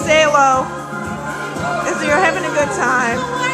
Say hello. So you're having a good time.